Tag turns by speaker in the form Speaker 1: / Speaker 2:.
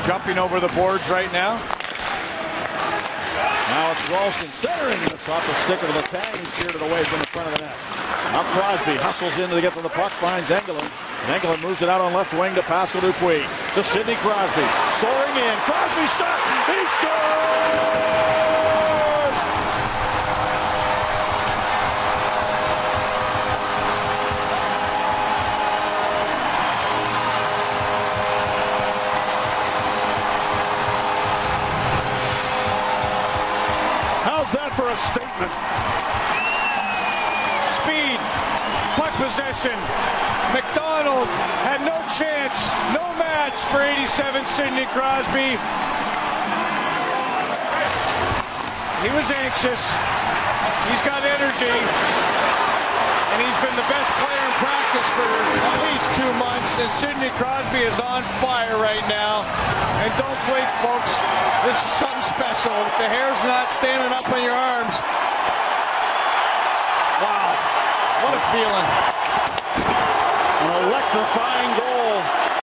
Speaker 1: jumping over the boards right now.
Speaker 2: Now it's Ralston centering this off the stick of the tag. He steered it away from the front of the net. Now Crosby hustles in to get to the puck, finds Engelland. Engelland moves it out on left wing to Pascal Dupuis. To Sidney Crosby. Soaring in. Crosby stopped. He scores! How's that for a statement?
Speaker 1: Speed, puck possession. McDonald had no chance, no match for 87 Sidney Crosby. He was anxious. He's got energy. And he's been the best player in practice for at least 2 months. And Sidney Crosby is on fire right now. And don't blink, folks. This is something special. If the hair's not standing up on your arms. Wow. What a feeling.